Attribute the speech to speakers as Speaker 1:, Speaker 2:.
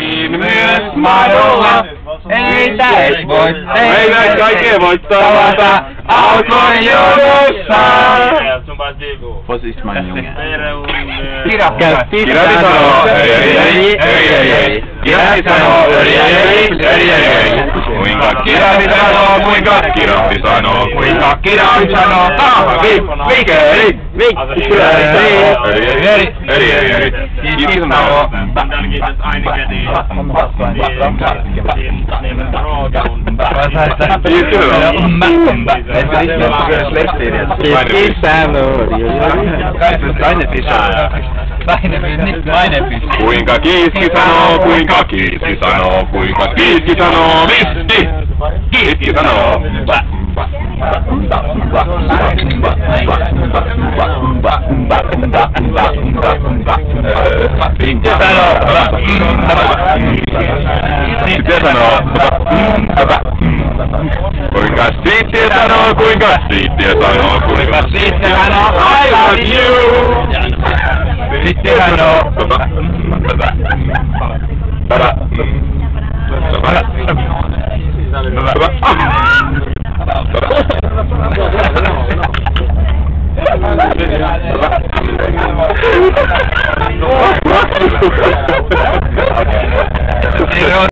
Speaker 1: niin myös madolla. Ei täis voit,
Speaker 2: Ei näin kaikkea voittaa.
Speaker 1: tavata Alkon jonossa.
Speaker 3: Was ist mein Junge?
Speaker 1: Kirahvi
Speaker 2: sanoo, Kirahvi sanoo, kuinka Kirahvi sanoo, kuinka Kirahvi sanoo, kuinka Kirahvi sanoo, kahvi, likööri, Kirahvi sanoo, kuinka kiiski sanoo, kuinka kiiski sanoo, kuinka kiiski sanoo, misti, kiiski sanoo. Sitten sanoo, kuinka sitten sanoo, kuinka sitten sanoo, kuinka sitten sanoo, I love you. Sitten sanoo,